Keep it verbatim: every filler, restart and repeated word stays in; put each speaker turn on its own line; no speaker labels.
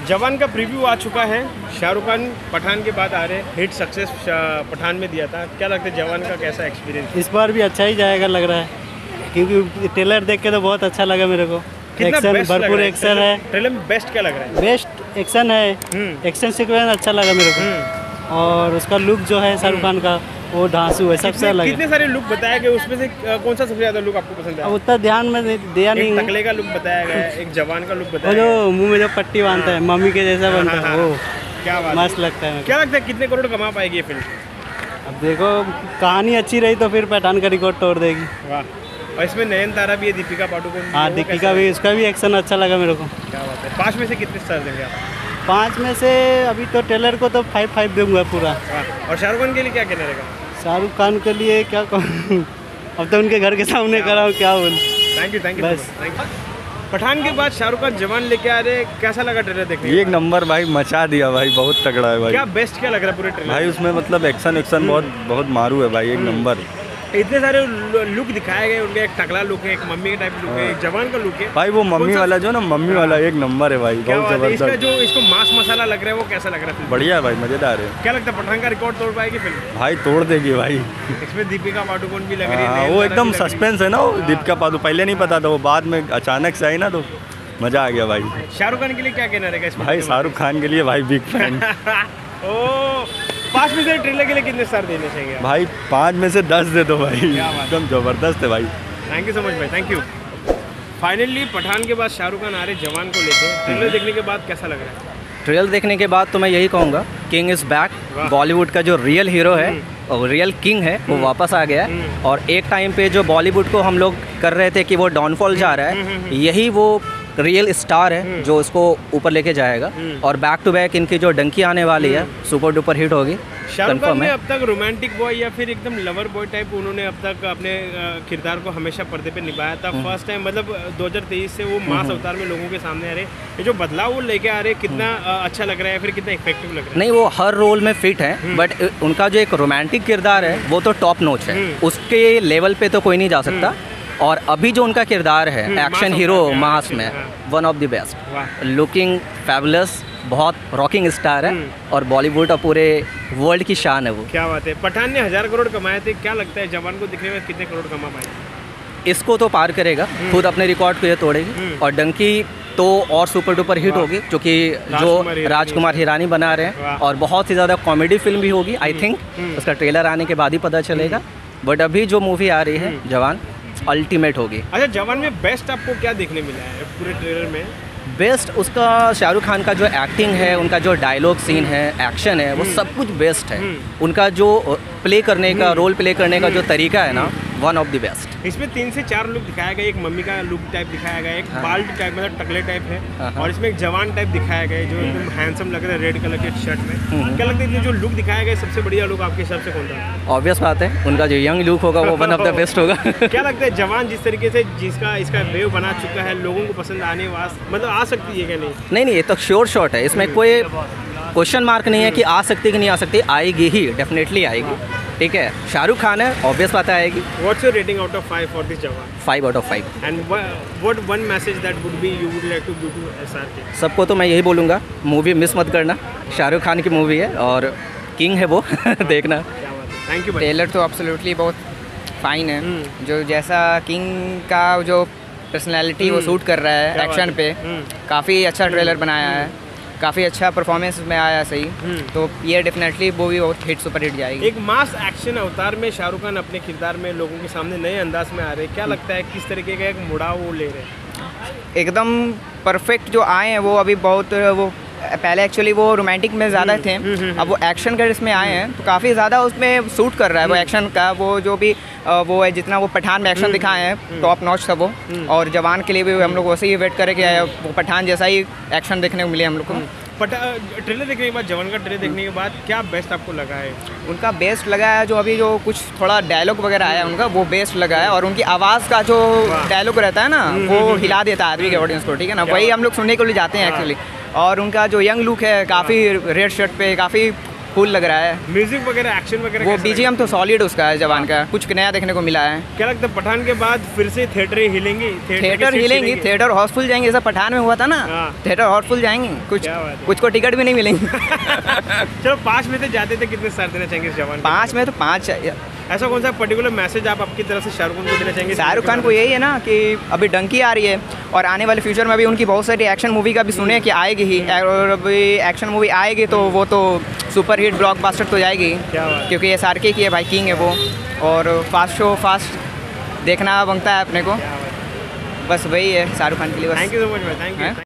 जवान का प्रीव्यू आ चुका है। शाहरुख खान पठान के बाद आ रहे हिट सक्सेस पठान में दिया था। क्या लगता है जवान का कैसा एक्सपीरियंस?
इस बार भी अच्छा ही जाएगा लग रहा है, क्योंकि ट्रेलर देख के तो बहुत अच्छा लगा मेरे को। एक्शन, भरपूर एक्शन है।
ट्रेलर में बेस्ट क्या लग रहा है?
बेस्ट एक्शन है, एक्शन सीक्वेंस अच्छा लगा मेरे को। और उसका लुक जो है शाहरुख खान का वो धांसू है, सबसे अलग है।
कितने सारे लुक बताया गया, उसमें से कौन सा सबसे ज्यादा लुक आपको पसंद है?
उतना ध्यान में दिया नहीं।
टकले का लुक बताया गया है, एक जवान का लुक बताया
गया, जो मुंह में जो पट्टी बांधता है मम्मी के जैसा बनता है, वो
क्या बात,
मस्त लगता है।
क्या लगता है कितने करोड़ कमा पाएगी ये फिल्म?
अब देखो, कहानी अच्छी रही तो फिर पठान का रिकॉर्ड तोड़ देगी।
वाह। और इसमें नयन तारा भी है, दीपिका पादुकोण।
हाँ, दीपिका भी, उसका भी एक्शन अच्छा लगा मेरे को।
क्या बात है। पाँच में से कितने स्टार देंगे आप?
पाँच में से अभी तो ट्रेलर को तो फाइव फाइव दूंगा पूरा।
और शाहरुख खान के लिए क्या कहना रहेगा?
शाहरुख खान के लिए क्या कहूँ, अब तो उनके घर के सामने करा हूँ, क्या बोल।
थैंक यू, थैंक यू बस। पठान के बाद शाहरुख खान जवान लेके आ रहे, कैसा लगा ट्रेलर देखने?
एक नंबर भाई, मचा दिया भाई, बहुत तगड़ा है भाई।
क्या बेस्ट क्या लग रहा है पूरे ट्रेलर
भाई? उसमें मतलब एक्शन एक्शन बहुत बहुत मारू है भाई, एक नंबर।
इतने सारे लुक दिखाए गए उनके, एक टकला लुक है, एक मम्मी के टाइप लुक है, एक जवान का लुक है
भाई। वो मम्मी वाला जो ना, मम्मी वाला एक नंबर है भाई, बहुत जबरदस्त।
इसका जो इसको मांस मसाला लग रहा है वो कैसा लग रहा है?
बढ़िया है भाई, मजेदार है।
क्या लगता है पठान का रिकॉर्ड तोड़ पाएगी फिल्म?
भाई तोड़ देगी भाई।
इसमें दीपिका पादुकोण भी लग रही है।
वो एकदम सस्पेंस है ना, वो दीपिका पादुकोण पहले नहीं पता था, वो बाद में अचानक से आई ना, तो मजा आ गया भाई।
शाहरुख खान के लिए क्या कहना रहेगा इसमें?
भाई शाहरुख खान के लिए भाई बिग फैन।
ओ, पाँच में से ट्रेलर के लिए कितने स्टार देने चाहिए
भाई? पाँच में से दस दे दो भाई, एकदम जबरदस्त है भाई।
थैंक यू सो मच भाई, थैंक यू। फाइनली पठान के बाद शाहरुख खान आ रहे जवान को लेके, ट्रेलर देखने के बाद कैसा लग रहा है?
ट्रेलर देखने के बाद तो मैं यही कहूँगा, किंग इज़ बैक। बॉलीवुड का जो रियल हीरो है और रियल किंग है वो वापस आ गया है। और एक टाइम पे जो बॉलीवुड को हम लोग कर रहे थे कि वो डाउनफॉल जा रहा है, यही वो रियल स्टार है जो इसको ऊपर लेके जाएगा। और बैक टू बैक इनकी जो डंकी आने वाली है, सुपर डुपर हिट होगी।
शाहरुख खान ने अब तक रोमांटिक बॉय या फिर एकदम लवर बॉय टाइप उन्होंने अब तक अपने किरदार को हमेशा पर्दे पे निभाया था। फर्स्ट टाइम मतलब दो हज़ार तेईस से वो मास अवतार में लोगों के सामने आ रहे, ये जो बदलाव वो लेके आ रहे, कितना अच्छा लग रहा है, फिर कितना इफेक्टिव लग रहा है?
नहीं, वो हर रोल में फिट है, बट उनका जो एक रोमांटिक किरदार है वो तो टॉप नॉच है, उसके लेवल पे तो कोई नहीं जा सकता। और अभी जो उनका किरदार है एक्शन हीरो मास में, one of the best, looking fabulous, बहुत रॉकिंग स्टार है और बॉलीवुड और पूरे वर्ल्ड की शान है वो।
क्या बात है। पठान ने हजार करोड़ कमाए थे, क्या लगता है जवान को दिखने में कितने करोड़ कमा पाए?
इसको तो पार करेगा, खुद अपने रिकॉर्ड को ये तोड़ेगी। और डंकी तो और सुपर डुपर हिट होगी, क्योंकि जो राजकुमार हिरानी बना रहे हैं, और बहुत ही ज़्यादा कॉमेडी फिल्म भी होगी। आई थिंक उसका ट्रेलर आने के बाद ही पता चलेगा, बट अभी जो मूवी आ रही है जवान, अल्टीमेट होगी।
अच्छा, जवान में बेस्ट आपको क्या देखने मिला है पूरे ट्रेलर में?
बेस्ट उसका शाहरुख खान का जो एक्टिंग है, उनका जो डायलॉग सीन है, एक्शन है, वो सब कुछ बेस्ट है। उनका जो प्ले करने का, रोल प्ले करने का जो तरीका है ना, वन ऑफ द बेस्ट।
इसमें तीन से चार लुक दिखाया गया, एक मम्मी का लुक टाइप दिखाया गया, एक हाँ। बाल्ड टाइप मतलब टकले टाइप है, हाँ। और इसमें एक जवान टाइप दिखाया गया जो एकदम हैंडसम लग रहा है रेड कलर के शर्ट में। क्या लगता है जो लुक दिखाया गया सबसे बढ़िया लुक आपके हिसाब से कौन था?
ऑब्वियस बात है, उनका जो यंग लुक होगा वो वन ऑफ द बेस्ट होगा।
क्या लगता है जवान जिस तरीके से जिसका इसका वेव बना चुका है, लोगों को पसंद आने वास्ते मतलब आ सकती है क्या? नहीं
नहीं नहीं, ये तो श्योर शॉट है, इसमें कोई क्वेश्चन मार्क नहीं है कि आ सकती कि नहीं आ सकती, आएगी ही, डेफिनेटली आएगी। ठीक है, शाहरुख खान है, ऑब्वियस बात है आएगी।
What's your rating out of five for this Jawan?
Five out of five.
And what one message that would be you would like to give to SRK?
सबको तो मैं यही बोलूँगा, मूवी मिस मत करना, शाहरुख खान की मूवी है और किंग है वो। देखना।
Thank you.
ट्रेलर तो एब्सोल्युटली बहुत फाइन है, जो जैसा किंग का जो पर्सनैलिटी वो सूट कर रहा है एक्शन पे, काफ़ी अच्छा ट्रेलर बनाया है, काफ़ी अच्छा परफॉर्मेंस में आया सही। तो ये डेफिनेटली वो भी बहुत हिट सुपर हिट जाएगी।
एक मास एक्शन अवतार में शाहरुख खान अपने किरदार में लोगों के सामने नए अंदाज में आ रहे हैं, क्या लगता है किस तरीके का एक मुड़ाव वो ले रहे हैं?
एकदम परफेक्ट जो आए हैं वो अभी बहुत, वो पहले एक्चुअली वो रोमांटिक में ज़्यादा थे, अब वो एक्शन का इसमें आए हैं तो काफ़ी ज़्यादा उसमें सूट कर रहा है वो एक्शन का। वो जो भी वो है, जितना वो पठान में एक्शन दिखाए हैं टॉप नॉच था वो, और जवान के लिए भी हम लोग वैसे ही वेट करे कि वो पठान जैसा ही एक्शन देखने को मिले हम लोग को।
ट्रेलर देखने के बाद, जवान का ट्रेलर देखने के बाद क्या बेस्ट आपको लगा है?
उनका बेस्ट लगा है जो अभी जो कुछ थोड़ा डायलॉग वगैरह आया उनका, वो बेस्ट लगा है। और उनकी आवाज़ का जो डायलॉग रहता है ना, वो हिला देता है आदमी के ऑडियंस को। ठीक है ना, वही हम लोग सुनने के लिए जाते हैं एक्चुअली। और उनका जो यंग लुक है, काफ़ी रेड शर्ट पे, काफ़ी कूल लग रहा है।
म्यूजिक वगैरह, एक्शन वगैरह
वो
कैसा लगा?
बीजीएम तो सॉलिड उसका है जवान का, कुछ नया देखने को मिला है।
क्या लगता है पठान के बाद फिर से थिएटर हिलेंगी?
थिएटर हिलेंगी, थिएटर हाउसफुल जाएंगे, जैसा पठान में हुआ था ना,
हाँ।
थिएटर हाउसफुल जाएंगे, कुछ
क्या बात है।
कुछ को टिकट भी नहीं मिलेंगे।
चलो पाँच में से जाते थे, कितने स्टार देना चाहेंगे इस जवान को?
पाँच में तो पाँच।
ऐसा कौन सा पर्टिकुलर मैसेज आप आपकी तरफ से शाहरुख खान को देना चाहेंगे?
शाहरुख खान को यही है ना कि अभी डंकी आ रही है और आने वाले फ्यूचर में भी उनकी बहुत सारी एक्शन मूवी का भी सुने कि आएगी ही, और अभी एक्शन मूवी आएगी तो वो तो सुपर हिट ब्लॉकबस्टर तो जाएगी,
क्या बात है।
क्योंकि ये सार्के की है भाई, किंग है वो, और फास्ट शो फास्ट देखना बनता है अपने को। बस वही है शाहरुख खान के लिए बस।
थैंक यू सो मच भाई, थैंक यू।
हैं?